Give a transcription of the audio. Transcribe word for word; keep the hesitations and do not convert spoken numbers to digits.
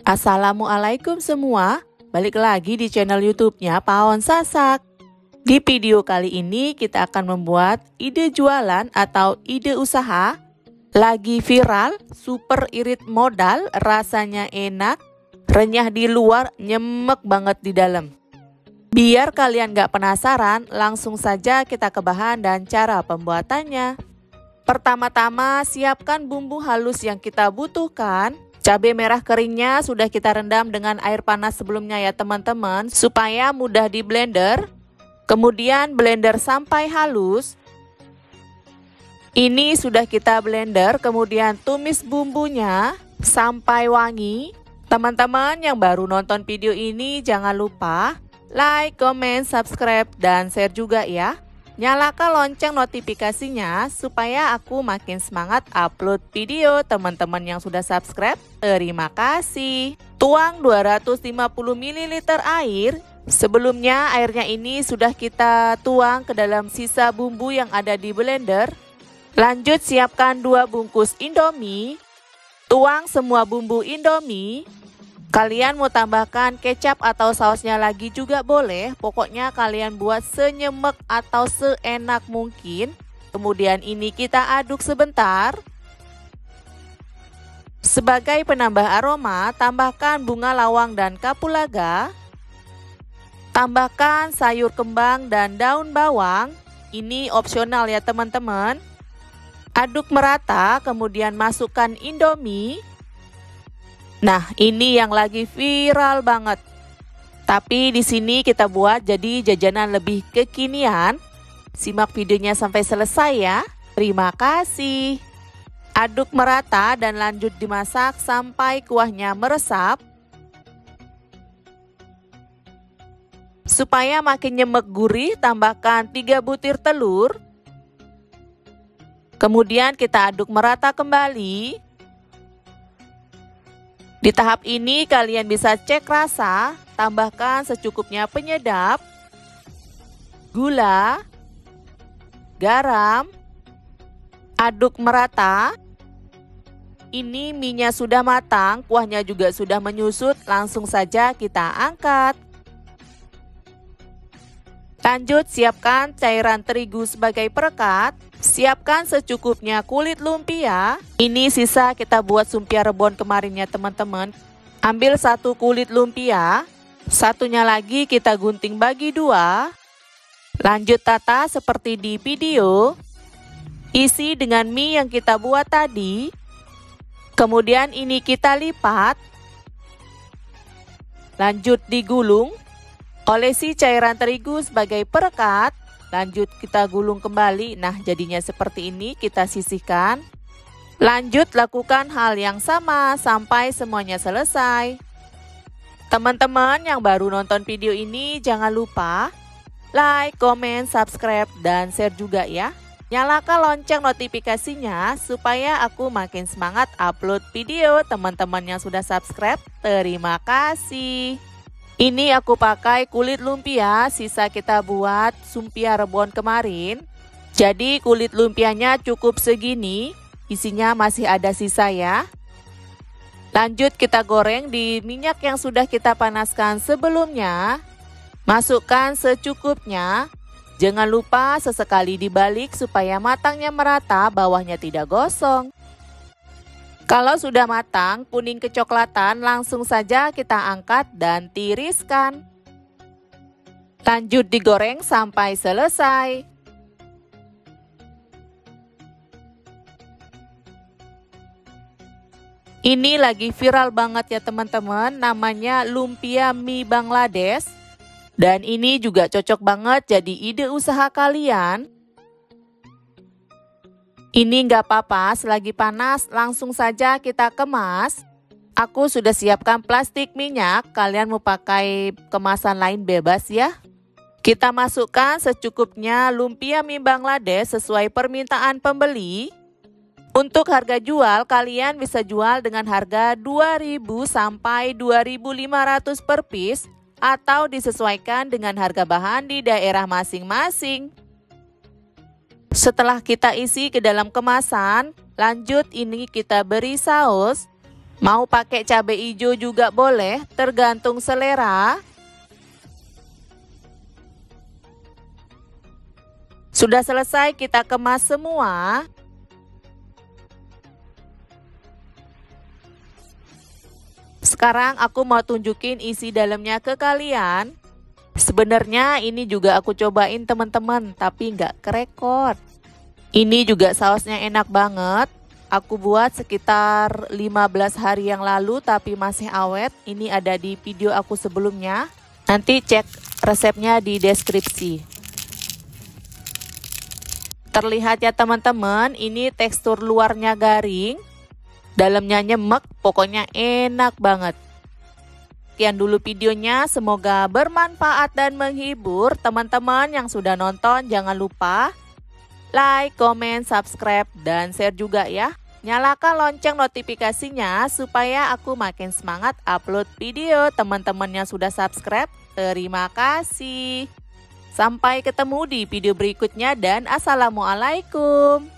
Assalamualaikum semua, balik lagi di channel YouTube-nya Paon Sasak. Di video kali ini kita akan membuat ide jualan atau ide usaha. Lagi viral, super irit modal, rasanya enak, renyah di luar, nyemek banget di dalam. Biar kalian gak penasaran, langsung saja kita ke bahan dan cara pembuatannya. Pertama-tama siapkan bumbu halus yang kita butuhkan. Cabai merah keringnya sudah kita rendam dengan air panas sebelumnya ya teman-teman, supaya mudah di blender. Kemudian blender sampai halus. Ini sudah kita blender, kemudian tumis bumbunya sampai wangi. Teman-teman yang baru nonton video ini jangan lupa like, comment, subscribe, dan share juga ya. Nyalakan lonceng notifikasinya supaya aku makin semangat upload video. Teman-teman yang sudah subscribe, terima kasih. Tuang dua ratus lima puluh mililiter air. Sebelumnya airnya ini sudah kita tuang ke dalam sisa bumbu yang ada di blender. Lanjut siapkan dua bungkus Indomie. Tuang semua bumbu Indomie. Kalian mau tambahkan kecap atau sausnya lagi juga boleh. Pokoknya kalian buat senyemek atau seenak mungkin. Kemudian ini kita aduk sebentar. Sebagai penambah aroma, tambahkan bunga lawang dan kapulaga. Tambahkan sayur kembang dan daun bawang. Ini opsional ya teman-teman. Aduk merata, kemudian masukkan Indomie. Nah, ini yang lagi viral banget. Tapi di sini kita buat jadi jajanan lebih kekinian. Simak videonya sampai selesai ya. Terima kasih. Aduk merata dan lanjut dimasak sampai kuahnya meresap. Supaya makin nyemek gurih, tambahkan tiga butir telur. Kemudian kita aduk merata kembali. Di tahap ini kalian bisa cek rasa, tambahkan secukupnya penyedap, gula, garam, aduk merata. Ini mie-nya sudah matang, kuahnya juga sudah menyusut, langsung saja kita angkat. Lanjut siapkan cairan terigu sebagai perekat. Siapkan secukupnya kulit lumpia. Ini sisa kita buat sumpia rebon kemarin ya teman-teman. Ambil satu kulit lumpia, satunya lagi kita gunting bagi dua. Lanjut tata seperti di video. Isi dengan mie yang kita buat tadi. Kemudian ini kita lipat. Lanjut digulung. Olesi cairan terigu sebagai perekat. Lanjut kita gulung kembali. Nah, jadinya seperti ini, kita sisihkan. Lanjut lakukan hal yang sama sampai semuanya selesai. Teman-teman yang baru nonton video ini jangan lupa like, comment, subscribe, dan share juga ya. Nyalakan lonceng notifikasinya supaya aku makin semangat upload video. Teman-teman yang sudah subscribe, terima kasih. Ini aku pakai kulit lumpia, sisa kita buat sumpia rebon kemarin. Jadi kulit lumpianya cukup segini, isinya masih ada sisa ya. Lanjut kita goreng di minyak yang sudah kita panaskan sebelumnya. Masukkan secukupnya. Jangan lupa sesekali dibalik supaya matangnya merata, bawahnya tidak gosong. Kalau sudah matang, kuning kecoklatan, langsung saja kita angkat dan tiriskan. Lanjut digoreng sampai selesai. Ini lagi viral banget ya teman-teman, namanya lumpia mie Bangladesh. Dan ini juga cocok banget jadi ide usaha kalian. Ini nggak apa-apa, selagi panas langsung saja kita kemas. Aku sudah siapkan plastik minyak, kalian mau pakai kemasan lain bebas ya. Kita masukkan secukupnya lumpia mie Bangladesh sesuai permintaan pembeli. Untuk harga jual, kalian bisa jual dengan harga dua ribu sampai dua ribu lima ratus per piece atau disesuaikan dengan harga bahan di daerah masing-masing. Setelah kita isi ke dalam kemasan, lanjut ini kita beri saus. Mau pakai cabai hijau juga boleh, tergantung selera. Sudah selesai, kita kemas semua. Sekarang aku mau tunjukin isi dalamnya ke kalian. Sebenarnya ini juga aku cobain teman-teman, tapi nggak kerekord. Ini juga sausnya enak banget. Aku buat sekitar lima belas hari yang lalu tapi masih awet. Ini ada di video aku sebelumnya. Nanti cek resepnya di deskripsi. Terlihat ya teman-teman, ini tekstur luarnya garing, dalamnya nyemek, pokoknya enak banget. Sekian dulu videonya, semoga bermanfaat dan menghibur. Teman-teman yang sudah nonton jangan lupa like, comment, subscribe, dan share juga ya. Nyalakan lonceng notifikasinya supaya aku makin semangat upload video. Teman-teman yang sudah subscribe, terima kasih. Sampai ketemu di video berikutnya dan assalamualaikum.